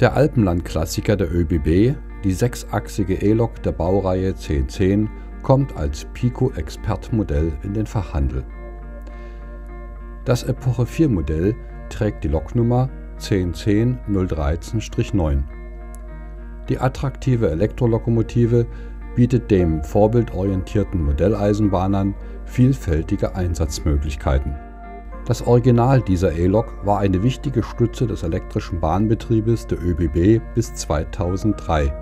Der Alpenland-Klassiker der ÖBB, die sechsachsige E-Lok der Baureihe 1010, kommt als Pico-Expert-Modell in den Fachhandel. Das Epoche 4 Modell trägt die Loknummer 1010 013-9. Die attraktive Elektrolokomotive bietet dem vorbildorientierten Modelleisenbahnern vielfältige Einsatzmöglichkeiten. Das Original dieser E-Lok war eine wichtige Stütze des elektrischen Bahnbetriebes der ÖBB bis 2003.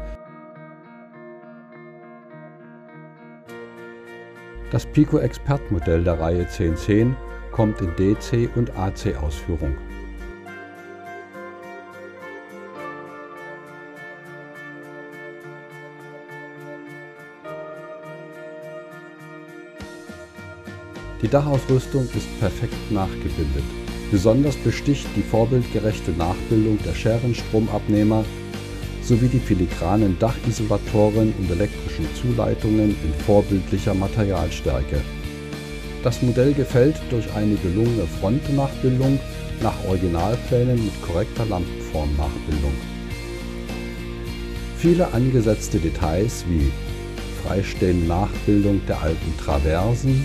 Das Pico-Expert-Modell der Reihe 1010 kommt in DC- und AC-Ausführung. Die Dachausrüstung ist perfekt nachgebildet. Besonders besticht die vorbildgerechte Nachbildung der Scherenstromabnehmer sowie die filigranen Dachisolatoren und elektrischen Zuleitungen in vorbildlicher Materialstärke. Das Modell gefällt durch eine gelungene Frontnachbildung nach Originalplänen mit korrekter Lampenformnachbildung. Viele angesetzte Details wie freistehende Nachbildung der alten Traversen,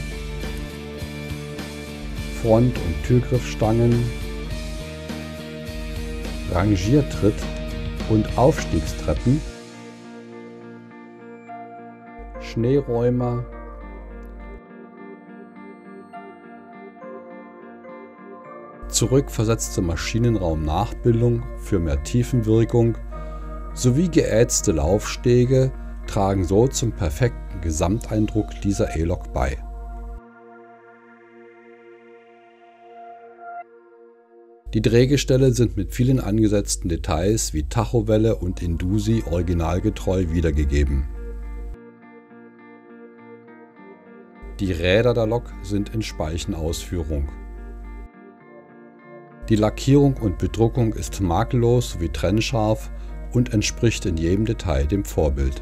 Front- und Türgriffstangen, Rangiertritt und Aufstiegstreppen, Schneeräumer, zurückversetzte Maschinenraumnachbildung für mehr Tiefenwirkung sowie geätzte Laufstege tragen so zum perfekten Gesamteindruck dieser E-Lok bei. Die Drehgestelle sind mit vielen angesetzten Details wie Tachowelle und Indusi originalgetreu wiedergegeben. Die Räder der Lok sind in Speichenausführung. Die Lackierung und Bedruckung ist makellos sowie trennscharf und entspricht in jedem Detail dem Vorbild.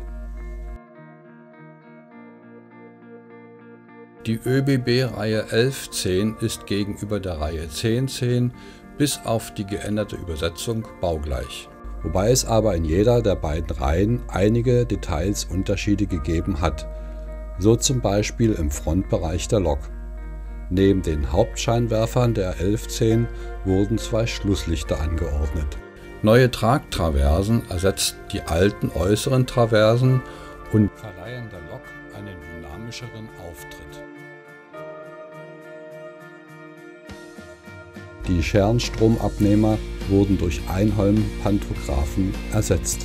Die ÖBB-Reihe 1110 ist gegenüber der Reihe 1010 bis auf die geänderte Übersetzung baugleich, wobei es aber in jeder der beiden Reihen einige Details Unterschiede gegeben hat, so zum Beispiel im Frontbereich der Lok. Neben den Hauptscheinwerfern der 1110 wurden zwei Schlusslichter angeordnet. Neue Tragtraversen ersetzt die alten äußeren Traversen und verleihen der Lok einen dynamischeren Auftritt. Die Scherenstromabnehmer wurden durch Einholm-Pantographen ersetzt.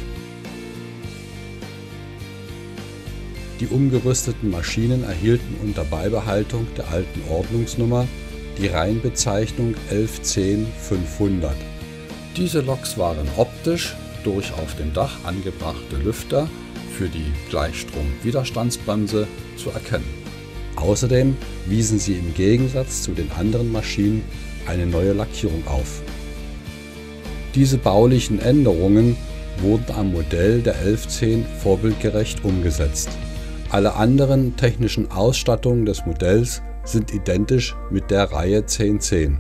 Die umgerüsteten Maschinen erhielten unter Beibehaltung der alten Ordnungsnummer die Reihenbezeichnung 1110-500. Diese Loks waren optisch durch auf dem Dach angebrachte Lüfter für die Gleichstrom-Widerstandsbremse zu erkennen. Außerdem wiesen sie im Gegensatz zu den anderen Maschinen eine neue Lackierung auf. Diese baulichen Änderungen wurden am Modell der 1110 vorbildgerecht umgesetzt. Alle anderen technischen Ausstattungen des Modells sind identisch mit der Reihe 1010.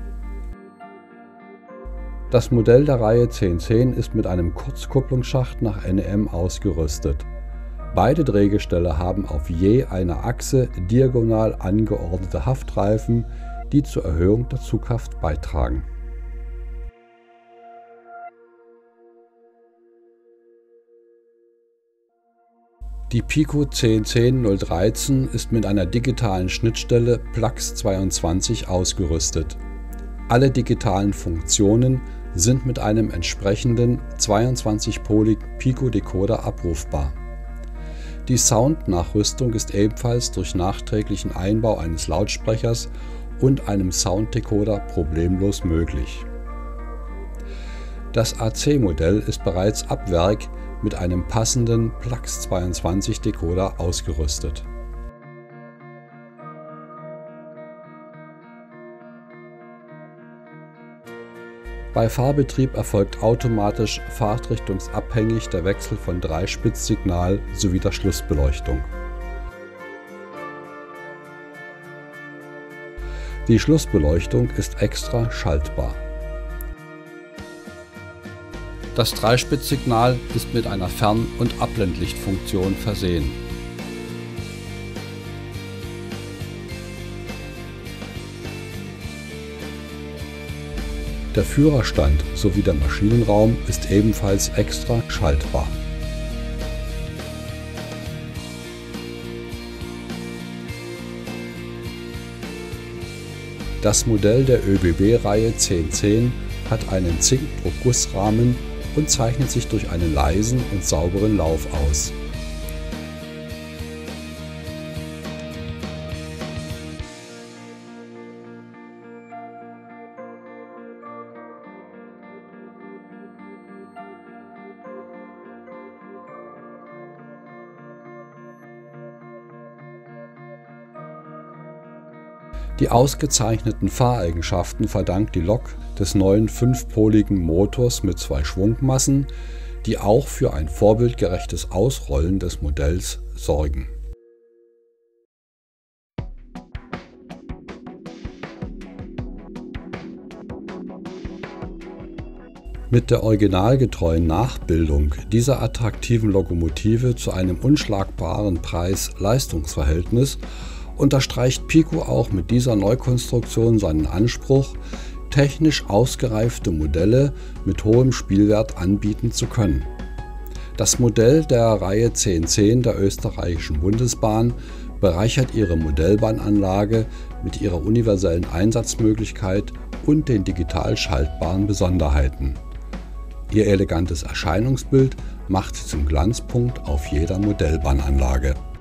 Das Modell der Reihe 1010 ist mit einem Kurzkupplungsschacht nach NEM ausgerüstet. Beide Drehgestelle haben auf je einer Achse diagonal angeordnete Haftreifen, die zur Erhöhung der Zugkraft beitragen. Die Pico 1010-013 ist mit einer digitalen Schnittstelle Plax22 ausgerüstet. Alle digitalen Funktionen sind mit einem entsprechenden 22-poligen Pico-Decoder abrufbar. Die Soundnachrüstung ist ebenfalls durch nachträglichen Einbau eines Lautsprechers und einem Sounddecoder problemlos möglich. Das AC-Modell ist bereits ab Werk mit einem passenden Plax22-Decoder ausgerüstet. Bei Fahrbetrieb erfolgt automatisch fahrtrichtungsabhängig der Wechsel von Dreispitzsignal sowie der Schlussbeleuchtung. Die Schlussbeleuchtung ist extra schaltbar. Das Dreispitzsignal ist mit einer Fern- und Abblendlichtfunktion versehen. Der Führerstand sowie der Maschinenraum ist ebenfalls extra schaltbar. Das Modell der ÖBB-Reihe 1010 hat einen Zinkdruckgussrahmen und zeichnet sich durch einen leisen und sauberen Lauf aus. Die ausgezeichneten Fahreigenschaften verdankt die Lok des neuen 5-poligen Motors mit 2 Schwungmassen, die auch für ein vorbildgerechtes Ausrollen des Modells sorgen. Mit der originalgetreuen Nachbildung dieser attraktiven Lokomotive zu einem unschlagbaren Preis-Leistungs-Verhältnis unterstreicht Pico auch mit dieser Neukonstruktion seinen Anspruch, technisch ausgereifte Modelle mit hohem Spielwert anbieten zu können. Das Modell der Reihe 1010 der österreichischen Bundesbahn bereichert ihre Modellbahnanlage mit ihrer universellen Einsatzmöglichkeit und den digital schaltbaren Besonderheiten. Ihr elegantes Erscheinungsbild macht sie zum Glanzpunkt auf jeder Modellbahnanlage.